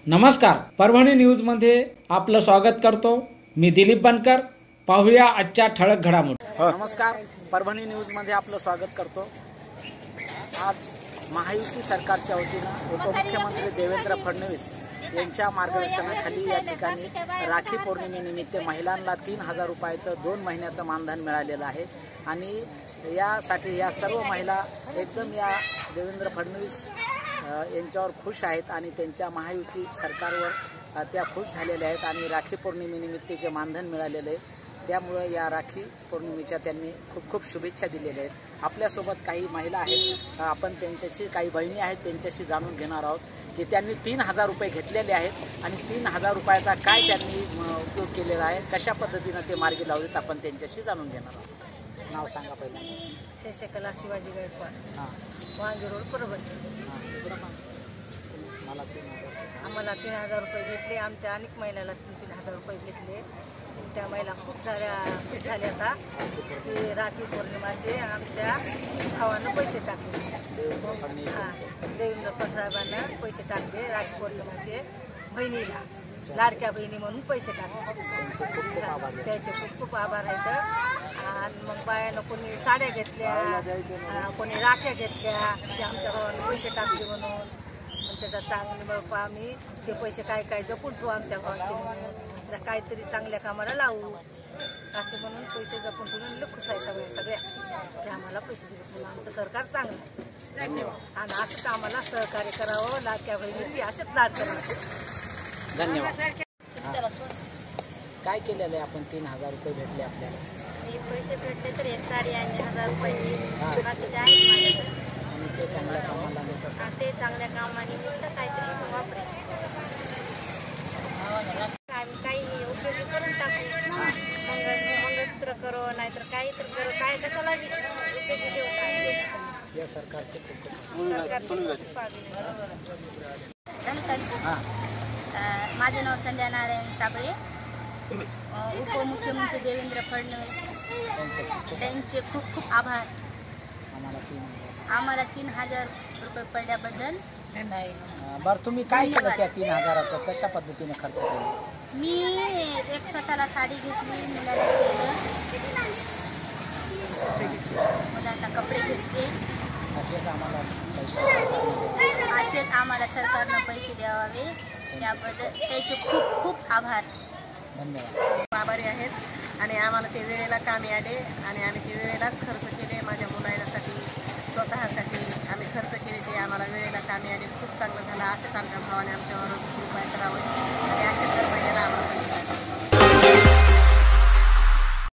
नमस्कार, परभणी न्यूजमध्ये आपलं स्वागत करतो। मी दिलीप बनकर। पाहूया आजच्या ठळक घडामोडी। नमस्कार, परभणी न्यूजमध्ये आपलं स्वागत करतो। आज महायुती सरकारच्या वतीनं उपमुख्यमंत्री देवेंद्र फडणवीस यांच्या मार्गदर्शनाखाली या ठिकाणी राखी पौर्णिमेनिमित्त महिलांना 3000 रुपयाचं 2 महिन्याचं मानधन मिळालेलं आहे आणि यासाठी या सर्व महिला एकदम या देवेंद्र फडणवीस यांच्यावर खुश आहेत आणि त्यांच्या महायुती सरकारवर त्या खुश झालेल्या आहेत आणि राखी पौर्णिमेनिमित्त जे मानधन मिळालेले आहे त्यामुळे या राखी पौर्णिमेच्या त्यांनी खूप खूप शुभेच्छा दिलेल्या आहेत। आपल्यासोबत काही महिला आहेत, आपण त्यांच्याशी काही बहिणी आहेत त्यांच्याशी जाणून घेणार आहोत की त्यांनी 3000 रुपये घेतलेले आहेत आणि 3000 रुपयाचा काय त्यांनी उपयोग केलेला आहे, कशा पद्धतीने ते मार्गी लावलेत आपण त्यांच्याशी जाणून घेणार आहोत। नाव सांगा पहिला। शशिकला शिवाजी गायकवाड, वांगी रोड, परभणी। आम्हाला 3000 रुपये भेटले। आमच्या अनेक महिलांना 3000 रुपये भेटले। त्या महिला खूप झाल्या आता की राखी पौर्णिमाचे आमच्या भावानं पैसे टाकले। देवेंद्र फडणवीसांना पैसे टाकले राखी पौर्णिमाचे बहिणीला, लाडक्या बहिणी म्हणून पैसे टाकले। त्याचे खूप खूप आभार आहेत। आणि मग बायानं कोणी साड्या घेतल्या, कोणी राख्या घेतल्या, ते आमच्या भावाने पैसे टाकले म्हणून त्याचा चांगलं आम्ही ते पैसे काय काय जपून ठेवू आमच्या भावाचे म्हणून, काहीतरी चांगल्या कामाला लावू असे म्हणून पैसे जपून ठेवून खुश आहे सगळ्या ते आम्हाला पैसे दिले। आमचं सरकार चांगलं आहे, धन्यवाद। आणि असंच आम्हाला सहकार्य करावं, लाडक्या बहिणीची असेच लाड करावं। धन्यवाद। काय केलेलं आहे आपण? 3000 रुपये भेटले आपल्याला। पैसे भेटले तर एक साडी आणि 1000 रुपये बाकीचे आहेत माझ्याकडे आणि ते चांगल्या कामाला ते चांगल्या कामाने काहीतरी वापरे आम्ही काही उपयोगी करून टाकू। मंगळसूत्र करो नाहीतर काही तर करो, काय कशाला उपयोगी देऊ। या सरकारचे माझे नाव संध्या नारायण साबळे। उपमुख्यमंत्री देवेंद्र फडणवीस त्यांचे खूप खूप आभार। आम्हाला 3000 रुपये पडल्याबद्दल। बरं, तुम्ही काय केलं त्या 3000चं? कशा पद्धतीने खर्च केला? मी एक स्वतःला साडी घेतली, मुलाला केलं, मुलांना कपडे घेतले। असेच आम्हाला सरकारनं पैसे द्यावे त्याबद्दल त्याचे खूप खूप आभार। धन्यवाद। आभारी आहेत आणि आम्हाला ते वेळेला कामी आले आणि आम्ही ते वेळेलाच खर्च केले। माझ्या मुलासाठी, स्वतःसाठी आम्ही खर्च केले, ते आम्हाला वेळेला कामी आले। खूप चांगलं झालं। असंच आमच्या भावाने आमच्यावर कृपा करावे।